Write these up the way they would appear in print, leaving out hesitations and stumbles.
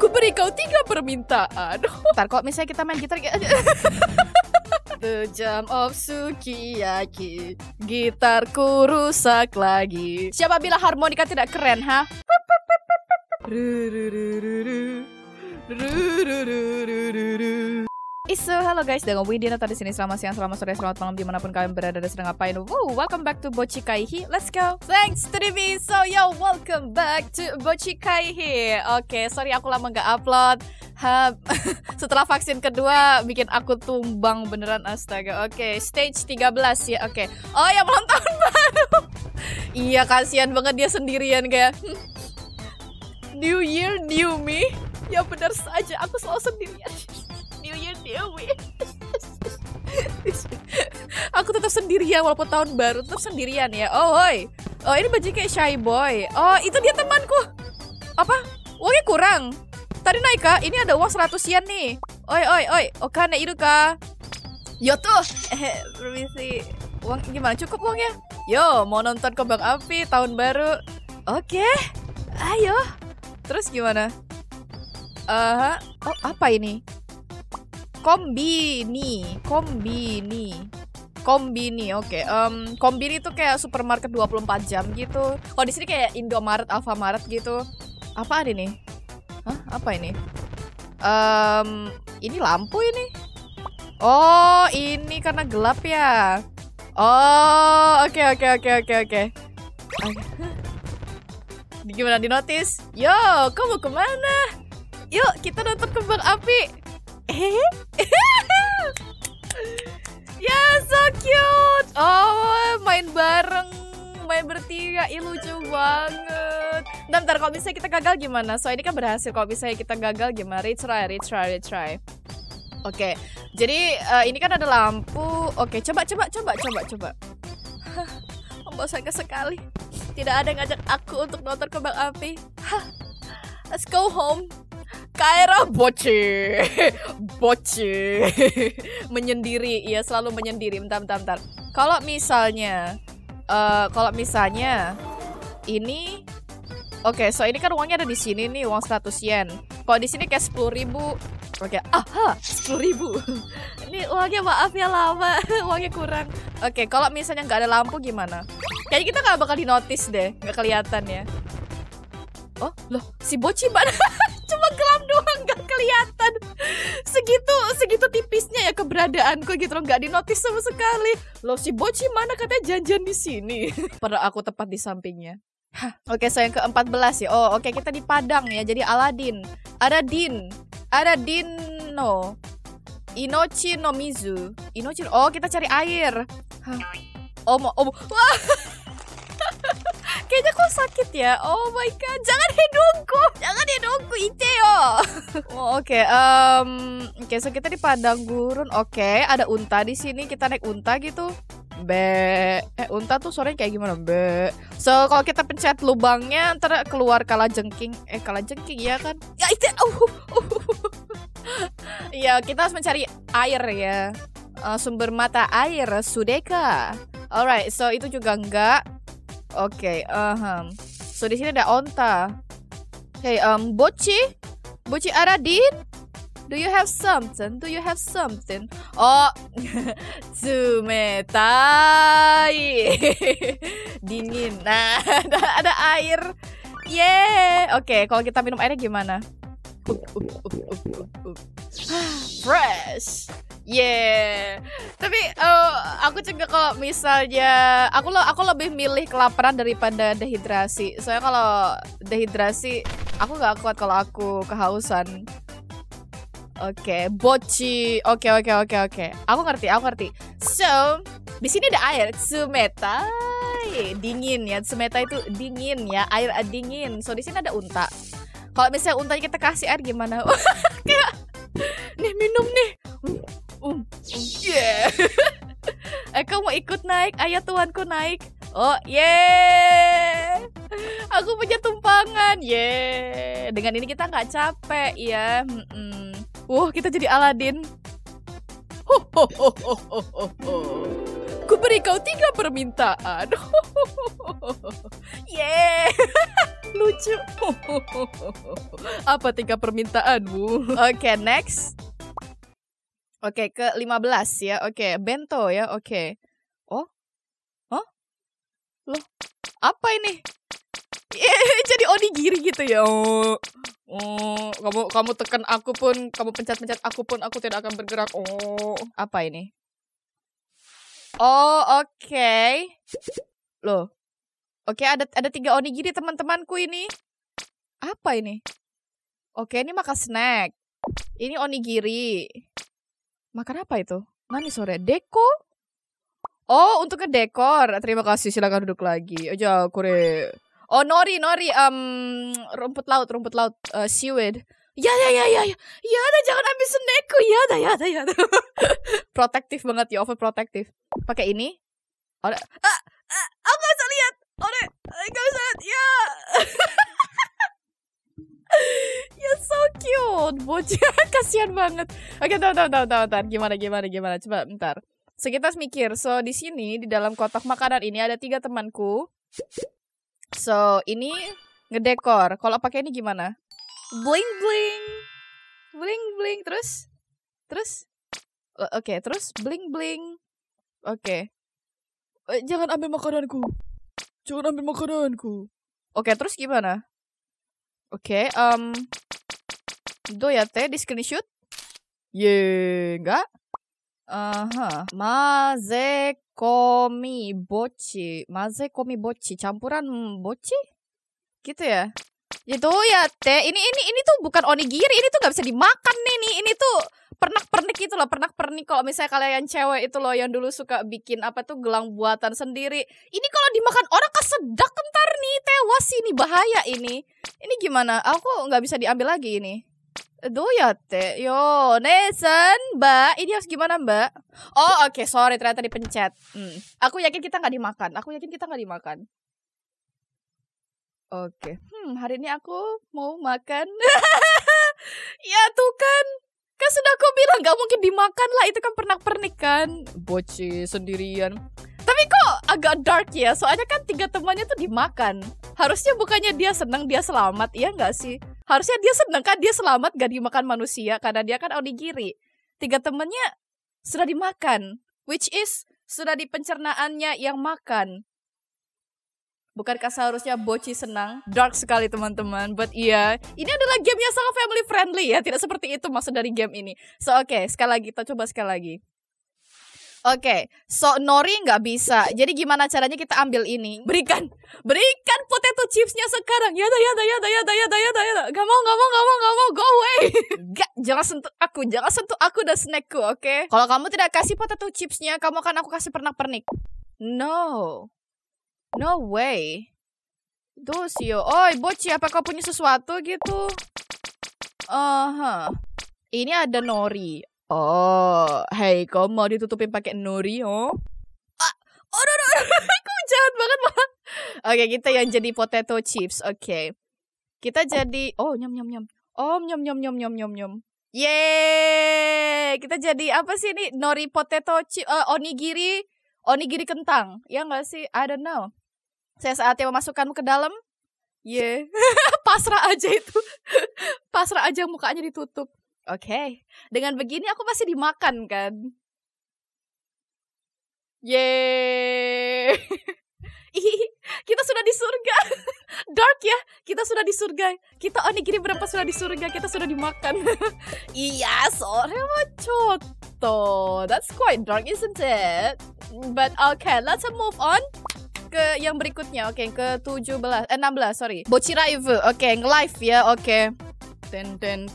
Ku beri kau 3 permintaan. Ntar kok misalnya kita main gitar The jam of sukiyaki, gitarku rusak lagi. Siapa bilang harmonika tidak keren, ha? Halo guys, dengan Widina tadi sini. Selamat siang, selamat sore, selamat malam dimanapun kalian berada dan sedang ngapain. Welcome back to Bochi Kaihi. Let's go. Thanks to the me. So yo, welcome back to Bochi Kaihi. Oke, sorry aku lama nggak upload. Setelah vaksin kedua bikin aku tumbang beneran, astaga. Oke, stage 13 ya. Oke. Oh ya, malam tahun baru. Iya, kasihan banget dia sendirian kayak New Year, New Me. Ya benar saja, aku selalu sendirian. New Year, New Me. Aku tetap sendirian walaupun tahun baru, tetap sendirian ya. Oh hoi. Oh ini baju kayak shy boy. Oh itu dia temanku. Apa? Uangnya kurang. Tadi naik kah? Ini ada uang 100 yen nih. Oi oi oi. Okane iru ka? Yo tuh. Permisi. Uang gimana? Cukup uangnya? Yo mau nonton kembang api tahun baru. Oke. Ayo. Terus gimana? Oh apa ini? Kombini, oke. Kombini itu kayak supermarket 24 jam gitu. Kalau di sini kayak Indomaret, Alfamaret gitu. Apa ada nih? Hah, apa ini? Ini lampu ini. Oh, ini karena gelap ya. Oh, oke. Gimana di notice? Yo, kamu kemana? Yuk, kita nonton kembang api. Ya, so cute. Oh, main bareng, main bertiga. Ih, lucu banget. Bentar, kalau misalnya kita gagal gimana? So, ini kan berhasil. Kalau misalnya kita gagal gimana? Retry. Oke, jadi ini kan ada lampu. Oke, coba. Membosankan sekali. Tidak ada yang ngajak aku untuk nonton kembang api. Let's go home. Kaira Bochi. Menyendiri, iya selalu menyendiri. Bentar. Kalau misalnya ini oke, so ini kan uangnya ada di sini nih, uang 100 yen. Kalau di sini kayak 10.000. Oke, 10.000. Ini uangnya maaf ya lama, uangnya kurang. Oke, kalau misalnya nggak ada lampu gimana? Kayaknya kita nggak bakal di notice deh, nggak kelihatan ya. Oh, loh, si Bochi mana? Cuma gelap doang, nggak kelihatan. Segitu tipisnya ya keberadaanku gitu loh, nggak di-notice sama sekali. Loh, si Bochi mana, katanya janjian di sini. Padahal aku tepat di sampingnya. Oke, so yang ke-14 ya. Oh, oke, kita di Padang ya. Jadi Aladin. Ada Dino. Inochi no Mizu. Oh, kita cari air. Wah. Kayaknya kok sakit ya. Oh my god, jangan hidungku Iteo. Oke, so kita di padang gurun. Oke, ada unta di sini. Kita naik unta gitu. Unta tuh suaranya kayak gimana? So kalau kita pencet lubangnya ntar keluar kalajengking ya kan? Ya itu. Ya kita harus mencari air ya. Sumber mata air Sudeka. Alright, so itu juga enggak. Oke, so di sini ada onta. Hey, Bochi Aradin, do you have something? Oh, tsumetai. Dingin. Nah, ada air. Yeah. Oke, kalau kita minum airnya gimana? Fresh. Yeah. Tapi aku juga kalau misalnya aku lebih milih kelaparan daripada dehidrasi. Soalnya kalau dehidrasi aku nggak kuat kalau aku kehausan. Oke, Bochi. Oke. Aku ngerti. So, di sini ada air tsumetai. Dingin ya. Tsumetai itu dingin ya, air dingin. So, di sini ada unta. Kalau misalnya untanya kita kasih air gimana? Kayak nih minum nih. Yeah. Kamu mau ikut naik? Ayo tuanku naik. Oh yeah. Aku punya tumpangan. Yeah. Dengan ini kita nggak capek ya. Kita jadi Aladin. Ku beri kau 3 permintaan. Yeay. Lucu. Apa 3 permintaanmu? Oke, next. Oke, ke 15 ya. Oke, bento ya. Oke. Oh? Hah? Loh, apa ini? Jadi onigiri gitu ya. Kamu tekan aku pun, kamu pencet-pencet aku pun, aku tidak akan bergerak. Oh, apa ini? Oh, oke. Loh. Oke, ada 3 onigiri teman-temanku ini. Apa ini? Oke, ini makan snack. Ini onigiri. Makan apa itu? Nani sore? Deko? Oh, untuk ke dekor. Terima kasih, silakan duduk lagi. Aja, kore. Oh, nori, rumput laut, seaweed. Ya, jangan ambil snackku. Ya. Protektif banget ya, overprotective. Pakai ini. Aku gak bisa lihat. Gak bisa lihat. Ya. You're so cute, bocah. Kasian banget. Oke, bentar. Gimana? Coba, bentar. So, kita mikir. So, di sini, di dalam kotak makanan ini ada 3 temanku. So, ini ngedekor. Kalau pakai ini gimana? Bling. Terus? Oke, terus bling. Oke. Jangan ambil makananku. Oke, terus gimana? Oke, doyate di screenshot? Enggak? Maze komi bochi, campuran bochi? Gitu ya? Ya doyate, ini tuh bukan onigiri, ini tuh gak bisa dimakan nih. Ini tuh pernak-pernik itu loh, pernak-pernik kalau misalnya kalian cewek itu loh yang dulu suka bikin apa tuh gelang buatan sendiri. Ini kalau dimakan orang kesedak ntar nih, tewas ini, bahaya ini. Ini gimana? Aku nggak bisa diambil lagi ini. Doyate, yo, Nesan, Mbak, ini harus gimana Mbak? Oh oke, sorry ternyata dipencet. Aku yakin kita nggak dimakan. Oke, hari ini aku mau makan. Ya tuh kan sudah aku bilang nggak mungkin dimakan lah, itu kan pernak-pernik kan. Boci sendirian. Tapi kok agak dark ya, soalnya kan 3 temannya tuh dimakan. Harusnya bukannya dia senang dia selamat, iya nggak sih? Harusnya dia senang kan dia selamat gak dimakan manusia, karena dia kan onigiri. 3 temannya sudah dimakan, which is sudah di pencernaannya yang makan. Bukankah seharusnya Boci senang? Dark sekali teman-teman. But iya, ini adalah game yang sangat family friendly ya. Tidak seperti itu maksud dari game ini. So oke, sekali lagi kita coba sekali lagi. Oke, so nori nggak bisa. Jadi gimana caranya kita ambil ini? Berikan potato chipsnya sekarang. Yada. Gak mau, go away. Gak, jangan sentuh aku dan snackku, oke? Kalau kamu tidak kasih potato chipsnya, kamu akan aku kasih pernak-pernik. No way. Dosio. Oi, Boci, apa kau punya sesuatu gitu? Ini ada nori. Oh, hey, kau mau ditutupin pakai nori, oh? Kau jahat banget, Mama. Oke, kita yang jadi potato chips. Oke. Kita jadi nyam. Oh, nyam. Yeay! Kita jadi apa sih ini? Nori potato chip, onigiri kentang. Ya nggak sih? I don't know. Saya saatnya memasukkanmu ke dalam. Pasrah aja itu. Pasrah aja, mukanya ditutup. Oke. Dengan begini aku pasti dimakan kan. Yeay. Kita sudah di surga. Dark ya. Kita sudah di surga. Kita onigiri berapa sudah di surga. Kita sudah dimakan. Iya, sore macoto. That's quite dark, isn't it? But okay, let's move on ke yang berikutnya. Oke, ke 16, sorry. Boci Raivu. Oke, nge-live ya. Oke. Ten.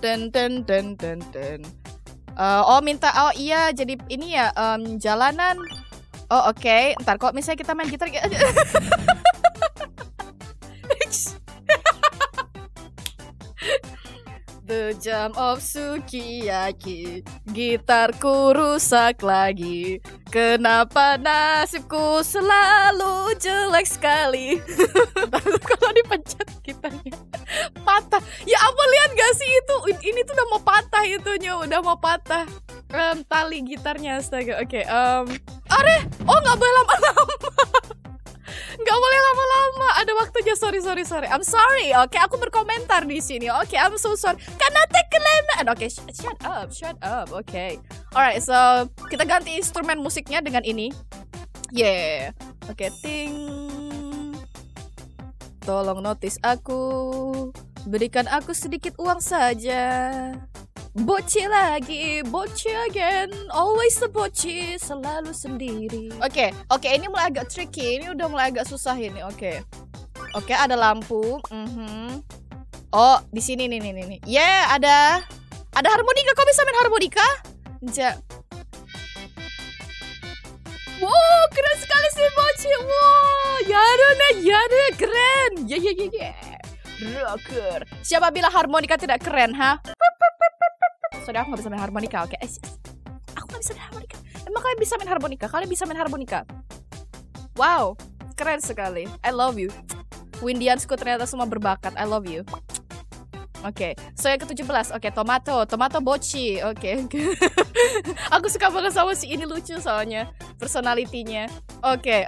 Oh iya, jadi ini ya jalanan. Oh oke. Ntar kok misalnya kita main gitar. The jam of sukiyaki, gitarku rusak lagi. Kenapa nasibku selalu jelek sekali? Kalau dipencet gitarnya patah. Ya ampun, lihat gak sih itu? Ini tuh udah mau patah itunya, udah mau patah. tali gitarnya, astaga. Oke, are, oh nggak boleh lama-lama. Nggak boleh lama-lama. Ada waktunya. Sorry. I'm sorry. Oke, aku berkomentar di sini. Oke, I'm so sorry. Karena kelemaan. Oke, shut up. Oke. Alright, so kita ganti instrumen musiknya dengan ini. Yeah. Oke, ting. Tolong notice aku. Berikan aku sedikit uang saja. Boci lagi, boci again. Always the boci, selalu sendiri. Oke, ini mulai agak tricky. Ini udah mulai agak susah ini. Oke, ada lampu. Oh, di sini nih. Yeah, ada harmonika. Kau bisa main harmonika? Wow, keren sekali sih boci. Wow, yaru, keren. Yeah. Rocker. Siapa bilang harmonika tidak keren, ha? Sorry, aku gak bisa main harmonika, oke? Aku gak bisa main harmonika. Emang kalian bisa main harmonika? Kalian bisa main harmonika? Wow, keren sekali. I love you. Windiansku ternyata semua berbakat. I love you. Oke, so yang ke-17. Oke, tomato boci. Oke. Aku suka banget sama si ini, lucu soalnya personalitinya. Oke,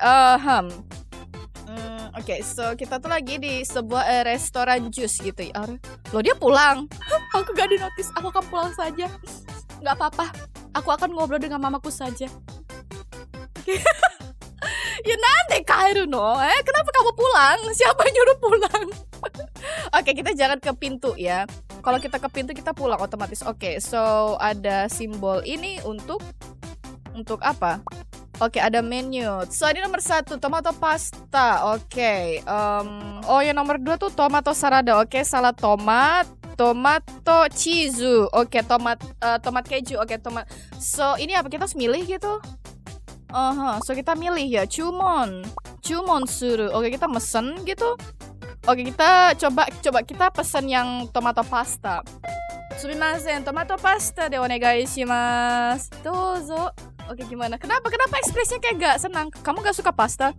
Oke, so kita tuh lagi di sebuah restoran jus gitu ya. Loh, dia pulang. Aku gak di-notice. Aku akan pulang saja. Gak apa-apa. Aku akan ngobrol dengan mamaku saja. Oke. Ya nande kairu no? Kenapa kamu pulang? Siapa yang nyuruh pulang? Oke, kita jangan ke pintu ya. Kalau kita ke pintu kita pulang otomatis. Oke, so ada simbol ini untuk apa? Oke, ada menu. So, ini nomor 1, tomato pasta. Oke. Oh, yang nomor 2 tuh tomato salada. Oke, salad tomat. Tomato cheese. Oke, tomat keju. Oke, tomat. So, ini apa? Kita harus milih gitu? So kita milih ya. Chumon suru. Oke, kita mesen gitu. Oke, kita coba kita pesen yang tomato pasta. Sumimasen, tomato pasta de onegai shimasu. Dozo. Oke, gimana? Kenapa ekspresinya kayak gak senang? Kamu gak suka pasta?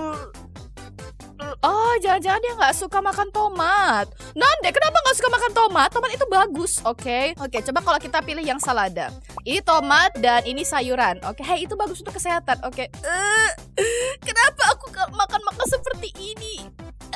Oh, jangan-jangan dia gak suka makan tomat. Nande, kenapa gak suka makan tomat? Tomat itu bagus, oke? Oke, coba kalau kita pilih yang salada. Ini tomat dan ini sayuran. Oke, hey, itu bagus untuk kesehatan. Oke. Kenapa aku makan seperti ini?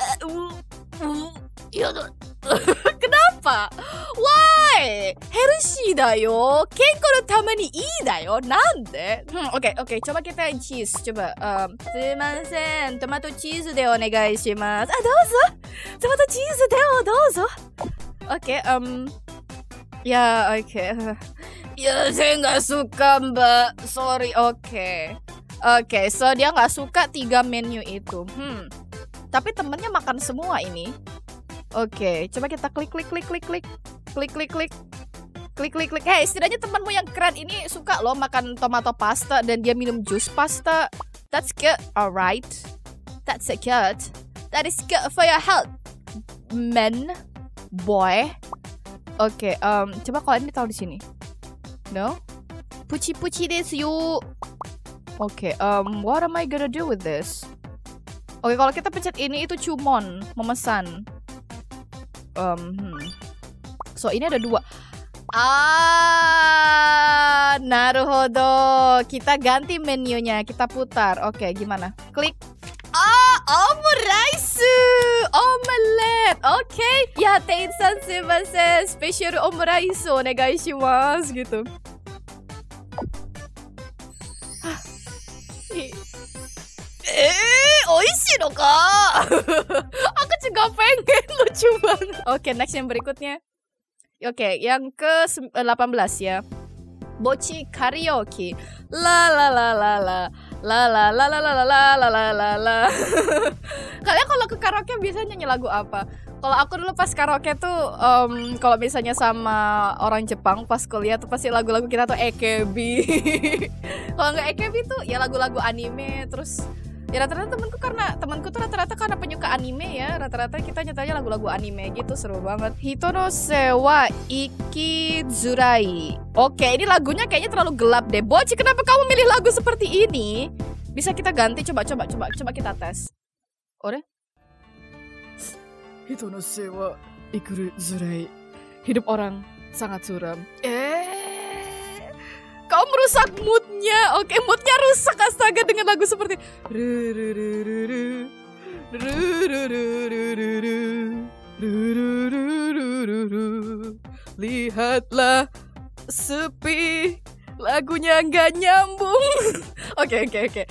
Kenapa? Why? Healthy da yo. Kenko no tama ni ii da yo. Nande? Oke, coba kita cheese. Coba. Sumimasen. Tomato cheese de onegai shimasu. Dozo. Tomato cheese de dozo. Oke, ya, oke. Ya, saya nggak suka, Mbak. Sorry. Oke, so dia nggak suka 3 menu itu. Tapi temennya makan semua ini. Oke, coba kita klik. Hey, setidaknya temanmu yang keren ini suka loh makan tomato pasta dan dia minum jus pasta. That's good, alright. That's good. That is good for your health, boy. Oke, coba kalau ini taruh di sini. No? Puchi desu yo. Oke, what am I gonna do with this? Oke, kalau kita pencet ini itu chumon, memesan. So ini ada 2. Naruhodo. Kita ganti menunya, kita putar. Oke, gimana? Klik. Omuraisu, omelet. Oke. Ya, teinsan sumimasen. Special omuraisu onegai shimasu gitu. Oishi no ka? Aku juga pengen, lucu banget. Oke, next yang berikutnya. Oke, yang ke-18 ya. Bochi karaoke. La la la la la. La la la la la la la la la la. Kalian kalau ke karaoke biasanya nyanyi lagu apa? Kalau aku dulu pas karaoke tuh kalau misalnya sama orang Jepang pas kuliah tuh pasti lagu-lagu kita tuh AKB. Kalau nggak AKB tuh ya lagu-lagu anime. Terus ya rata-rata temanku tuh rata-rata karena penyuka anime ya, rata-rata kita nyatanya lagu-lagu anime gitu, seru banget. Hitono wa ikizurai. Oke, ini lagunya kayaknya terlalu gelap deh. Boci, kenapa kamu milih lagu seperti ini? Bisa kita ganti, coba kita tes. Ore? Hitono wa ikizurai. Hidup orang sangat suram. kau merusak moodnya. Oke, moodnya rusak astaga dengan lagu seperti lihatlah sepi, lagunya nggak nyambung. Oke.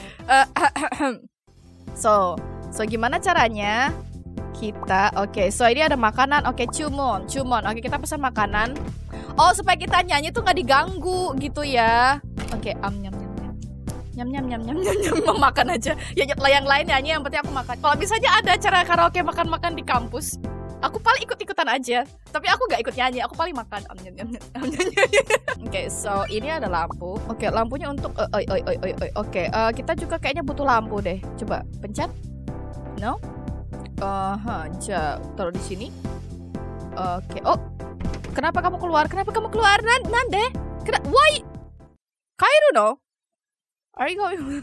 So gimana caranya? Kita, so ini ada makanan. Cumon. Oke, kita pesan makanan. Oh, supaya kita nyanyi tuh nggak diganggu gitu ya. Oke, nyam makan aja. Ya yang lain nyanyi, yang penting aku makan. Kalau misalnya ada acara karaoke makan-makan di kampus, aku paling ikut-ikutan aja. Tapi aku nggak ikut nyanyi, aku paling makan. Oke, so ini ada lampu. Oke, lampunya untuk Oke, kita juga kayaknya butuh lampu deh. Coba pencet. No? Taruh di sini. Oke. Oh, kenapa kamu keluar? Nande? Why? Kairu no? Are you going?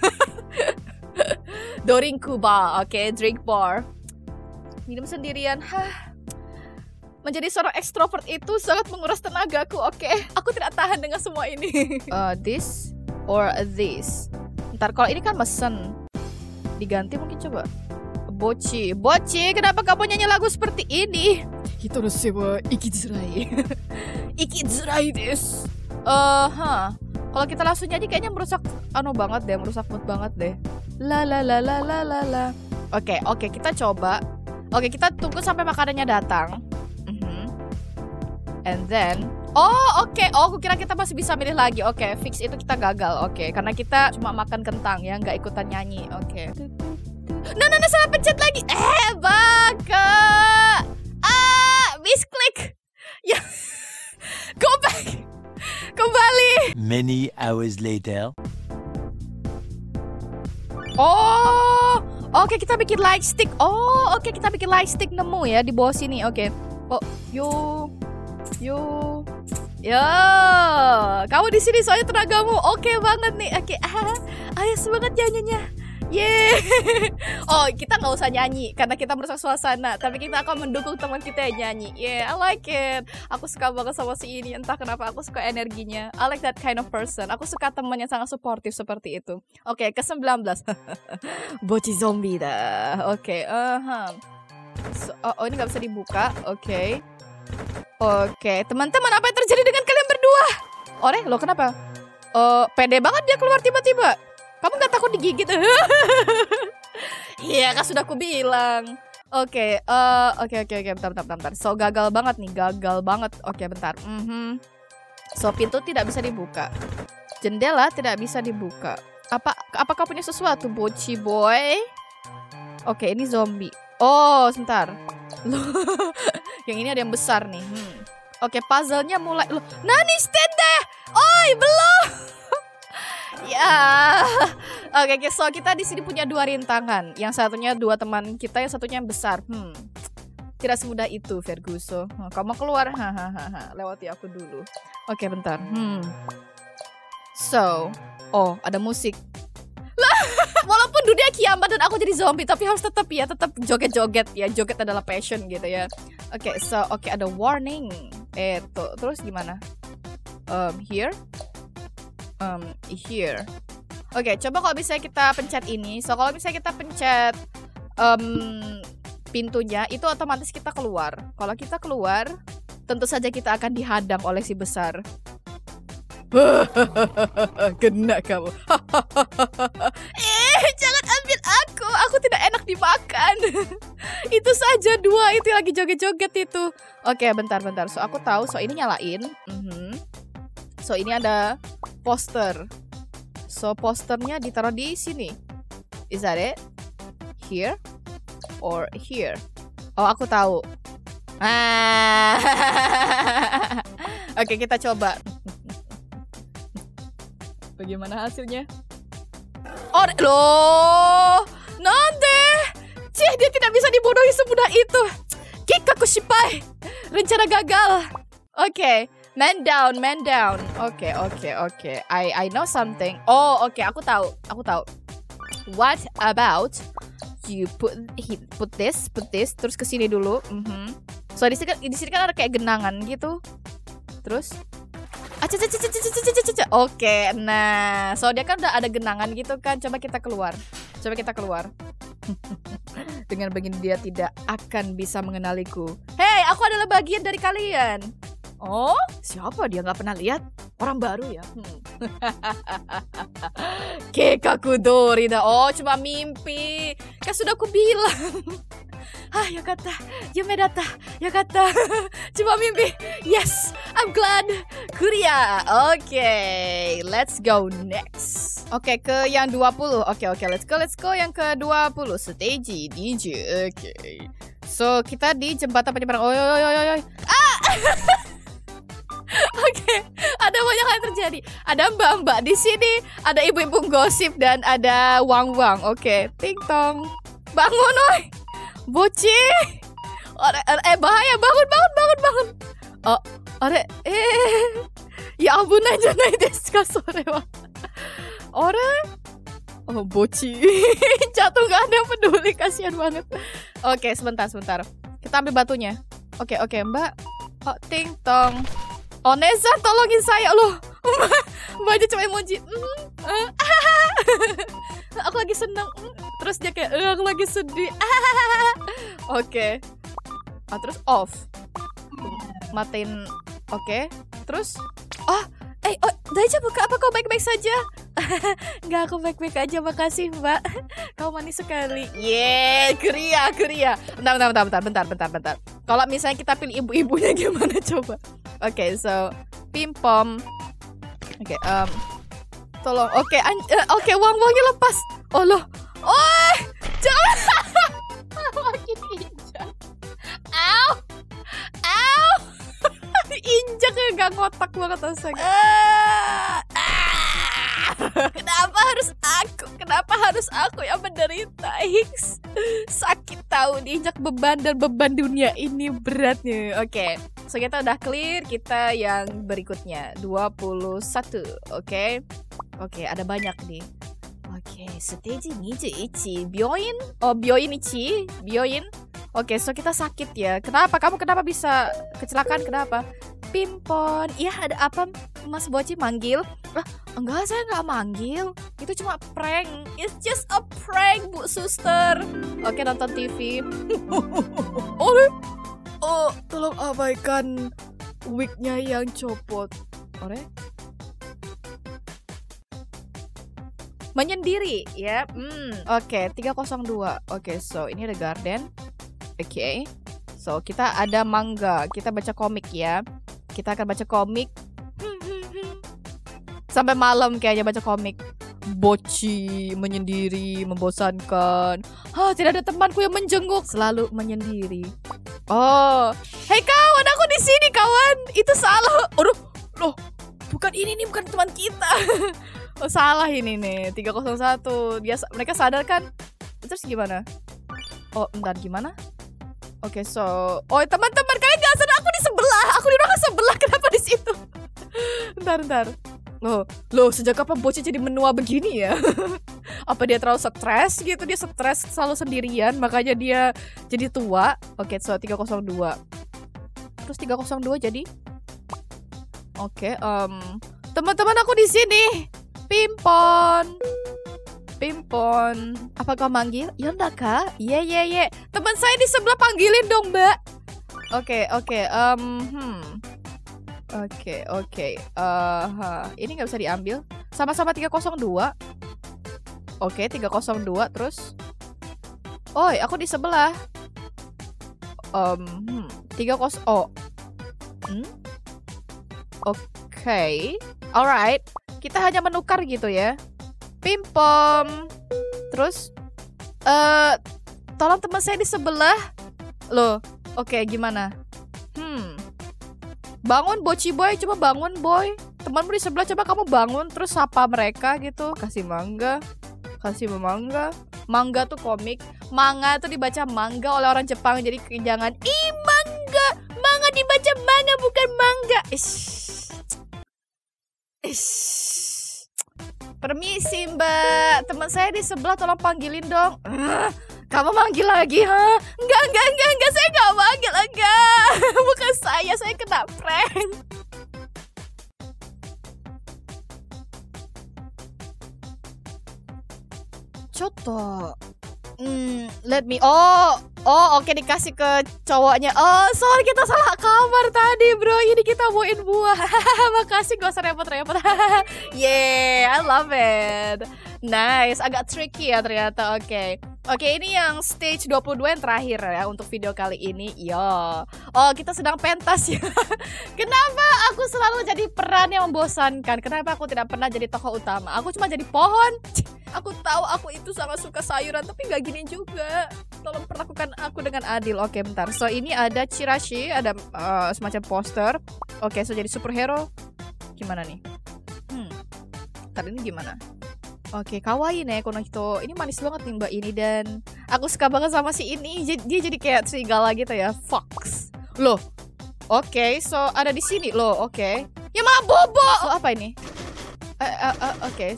Dorinku bar. Oke, drink bar. Minum sendirian. Menjadi seorang ekstrovert itu sangat menguras tenagaku. Oke, aku tidak tahan dengan semua ini. This or this. Ntar kalau ini kan mesen, diganti mungkin coba. Boci, kenapa kamu nyanyi lagu seperti ini? Hito no sewa ikizurai. Ikizurai desu. Kalau kita langsung nyanyi kayaknya merusak merusak mood banget deh. La. Oke, kita coba. Oke, kita tunggu sampai makanannya datang. And then aku kira kita masih bisa milih lagi. Oke, fix itu kita gagal. Oke, karena kita cuma makan kentang ya, nggak ikutan nyanyi. Oke. Nah, salah pencet lagi. Baka. Misklik. Ya. Go back. Kembali. Many hours later. Oh, oke, kita bikin light stick. Kita bikin light stick nemu ya di bawah sini. Oke. Oh, yo. Ya, kamu di sini soalnya tenagamu oke banget nih. Oke, ayo semangat nyanyinya. Yeay. Oh, kita nggak usah nyanyi karena kita merusak suasana, tapi kita akan mendukung teman kita yang nyanyi. Yeah, I like it. Aku suka banget sama si ini, entah kenapa aku suka energinya. I like that kind of person. Aku suka teman yang sangat suportif seperti itu. Oke, ke-19. Boci zombie dah. Oke, ini nggak bisa dibuka. Oke, teman-teman, apa yang terjadi dengan kalian berdua? Lo kenapa? Pede banget dia keluar tiba-tiba. Kamu gak takut digigit? Iya, kan sudah aku bilang. Oke, bentar. So, gagal banget. Oke, bentar. So, pintu tidak bisa dibuka. Jendela tidak bisa dibuka. Apakah punya sesuatu, Boci boy? Oke, ini zombie. Oh, sebentar. Yang ini ada yang besar nih. Oke, puzzle-nya mulai. Nani stand there? Oi, belum. Ya. Oke, so kita di sini punya 2 rintangan. Yang satunya 2 teman kita, yang satunya yang besar. Tidak semudah itu, Ferguson. Kamu keluar. Lewati aku dulu. Oke, bentar. So, ada musik. Lah, walaupun dunia kiamat dan aku jadi zombie, tapi harus tetap joget-joget ya. Joget adalah passion gitu ya. Oke, so ada warning. Terus gimana? Here. Here. Oke, coba kalau misalnya kita pencet ini. So, kalau misalnya kita pencet pintunya, itu otomatis kita keluar. Kalau kita keluar, tentu saja kita akan dihadang oleh si besar. Kena kamu. Jangan ambil aku. Aku tidak enak dimakan. Itu saja 2 itu lagi joget-joget itu. Oke, bentar. So, aku tahu. So, ini nyalain. So, ini ada poster. So, posternya ditaruh di sini. Is that it? Here? Or here? Oh, aku tahu. Oke, kita coba. Bagaimana hasilnya? Loh! Nande! Dia tidak bisa dibodohi semudah itu. Kikaku shipai. Rencana gagal. Oke. Man down. Oke. I know something. Oke, aku tahu. What about you put this terus ke sini dulu. So di sini kan ada kayak genangan gitu. Terus Oke, nah, so dia kan udah ada genangan gitu kan. Coba kita keluar. Dengan begini dia tidak akan bisa mengenaliku. Hei, aku adalah bagian dari kalian. Oh, siapa dia, nggak pernah lihat? Orang baru ya. Kekaku dah. Oh, cuma mimpi. Kan sudah aku bilang. Ya kata, Yumedata, ya kata. Cuma mimpi. Yes, I'm glad. Kuria. Oke, let's go next. Oke, ke yang 20. Oke, let's go yang ke 20. Stage DJ. Oke. So, kita di jembatan penyeberang. Oi. Oke, ada banyak hal yang terjadi. Ada mbak-mbak di sini, ada ibu-ibu gosip dan ada wang-wang. Oke, ting tong. Bangun, oi. Boci. Bahaya, bangun. Oh, ya ampun aja naik deska sore wa. Oh, boci. Jatuh, gak ada yang peduli, kasihan banget. Oke, sebentar. Kita ambil batunya. Oke, Mbak. Oh, ting tong. Oh, Neza, tolongin saya loh. Mbaknya cuma emoji. Aku lagi senang. Terus dia kayak, aku lagi sedih. Oke. Terus off. Matiin. Oke. Terus. Daija, buka apa kau baik-baik saja? Enggak, aku baik-baik aja, makasih Mbak. Kau manis sekali. Kuria. Bentar. Kalau misalnya kita pilih ibu-ibunya gimana coba? Oke, so Pimpom. Oke, tolong. Oke, wang-wangnya lepas. Oh loh. Oh, jangan. Makin injak. Ow. Injaknya gak ngotak banget astaga. Kenapa harus aku yang menderita, Hicks? Sakit tahu diinjak beban, dan beban dunia ini beratnya. Oke, so kita udah clear. Kita yang berikutnya 21. Oke, ada banyak nih. Oke, stage 21. Byoin. Oke, so kita sakit ya. Kenapa? Kamu kenapa bisa kecelakaan? Kenapa? Pimpon. Iya, ada apa? Mas Boci manggil? Enggak, saya nggak manggil. Itu cuma prank. It's just a prank, Bu Suster. Oke, nonton TV. Tolong abaikan wignya yang copot. Menyendiri ya. Oke, 302. Oke, so ini ada garden. Oke. So, kita ada manga. Kita baca komik ya. Kita akan baca komik sampai malam kayaknya baca komik. Boci, menyendiri, membosankan. Tidak ada temanku yang menjenguk. Selalu menyendiri. Oh, hei kawan, aku di sini kawan. Itu salah. Loh, bukan ini nih, bukan teman kita. Oh, salah ini nih. 301. Mereka sadar kan? Terus gimana? Oh, bentar, gimana? Oke, so, teman-teman, kalian gak sadar aku di sebelah. Aku di ruangan sebelah. Kenapa di situ? Bentar. Loh, sejak kapan Boci jadi menua begini ya? Apa dia terlalu stres gitu? Dia stres selalu sendirian, makanya dia jadi tua. Oke, so 302. Terus 302 jadi? Oke, teman-teman, aku di sini. Pimpon. Apa kau manggil? Ya enggak, Kak? Iya. Teman saya di sebelah, panggilin dong, Mbak. Oke. Ini nggak bisa diambil. Sama-sama 302. Oke, 302 terus. Aku di sebelah. 30. Oke. Alright. Kita hanya menukar gitu ya. Pimpom. Terus tolong teman saya di sebelah. Loh, oke, gimana? Bangun Boci boy, coba bangun boy. Temanmu di sebelah, coba kamu bangun. Terus sapa mereka gitu. Kasih mangga. Manga tuh komik. Manga tuh dibaca mangga oleh orang Jepang. Jadi jangan mangga. Manga dibaca manga, bukan mangga. Permisi Mbak, teman saya di sebelah, tolong panggilin dong. Kamu manggil lagi, ha? Enggak, saya nggak manggil, enggak. Bukan saya kena prank. Choto. Let me. Oke, dikasih ke cowoknya. Sorry, kita salah kamar tadi, bro. Ini kita bawain buah. Makasih, gak usah repot-repot. Yeah, I love it. Nice, agak tricky ya ternyata. Oke, ini yang stage 22 yang terakhir ya untuk video kali ini. Yo. Kita sedang pentas ya. Kenapa aku selalu jadi peran yang membosankan? Kenapa aku tidak pernah jadi tokoh utama? Aku cuma jadi pohon. Aku tahu aku itu sangat suka sayuran, tapi nggak gini juga. Tolong perlakukan aku dengan adil. Oke, bentar. So ini ada chirashi, ada semacam poster. Oke, so jadi superhero. Gimana nih? Ntar ini gimana? Oke, kawaii nih kono hito. Ini manis banget nih mbak ini, dan aku suka banget sama si ini. Dia jadi kayak serigala gitu ya, fox. Loh. Oke, so ada di sini loh. Oke. Ya malah bobo. So, apa ini? Oke.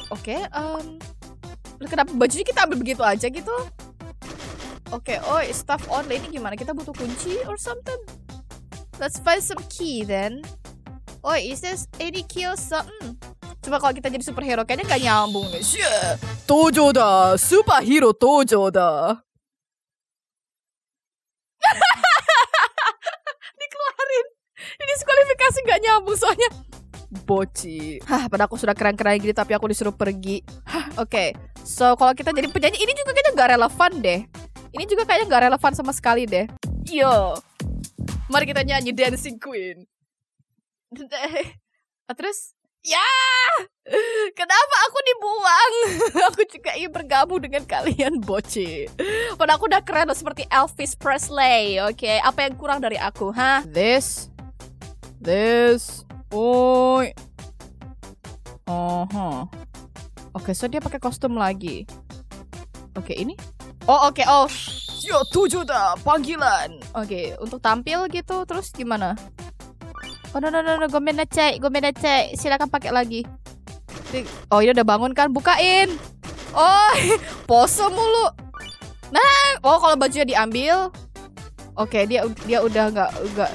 Kenapa bajunya kita ambil begitu aja gitu? Oke, stuff only. Ini gimana? Kita butuh kunci or something? Let's find some key then. Is this any key or something? Coba kalau kita jadi superhero, kayaknya gak nyambung nih. Tojo da, superhero Tojo da. Dikeluarin. Ini diskualifikasi gak nyambung soalnya. Boci. Pada aku sudah keren-keren gini tapi aku disuruh pergi. Oke. So kalau kita jadi penyanyi, ini juga kayaknya gak relevan deh. Ini juga kayaknya gak relevan sama sekali deh. Yo. Mari kita nyanyi Dancing Queen. Terus? Ya. Kenapa aku dibuang? Aku juga ingin bergabung dengan kalian, Boci. Padahal aku udah keren loh, seperti Elvis Presley. Oke. Apa yang kurang dari aku, ha? This. Oke, so dia pakai kostum lagi. Oke, ini? Oke. Yo, 7 dah panggilan. Oke, untuk tampil gitu terus gimana? No, gomenachai. Silakan pakai lagi. Ini udah bangun kan? Bukain. Pose mulu. Nah, kalau bajunya diambil. Oke, dia udah enggak.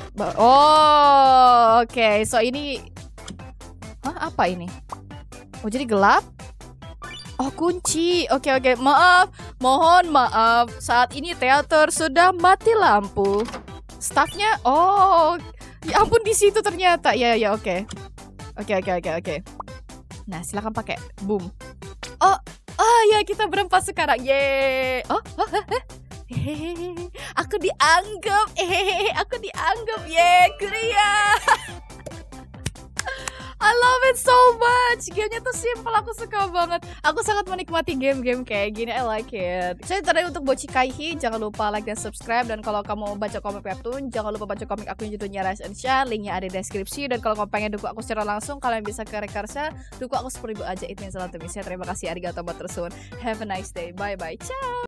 Oke. So ini apa ini? Jadi gelap? Kunci. Oke. Mohon maaf. Saat ini teater sudah mati lampu. Staffnya, ya ampun, di situ ternyata. Ya, oke. Oke. Nah, silakan pakai. Boom. Ya, kita berempat sekarang. Yeay. Aku dianggap. Yeay, Korea. I love it so much. Gamenya tuh simple, aku suka banget. Aku sangat menikmati game-game kayak gini. I like it. Saya tadi untuk Bocchi Kaihi. Jangan lupa like dan subscribe. Dan kalau kamu mau baca komik webtoon, jangan lupa baca komik aku yang judulnya Rise and Shine. Linknya ada di deskripsi. Dan kalau kamu pengen dukung aku secara langsung, kalian bisa ke Rekarsa. Dukung aku 10.000 aja, itu yang salah. Terima kasih. Arigatou matersun. Have a nice day. Bye-bye. Ciao.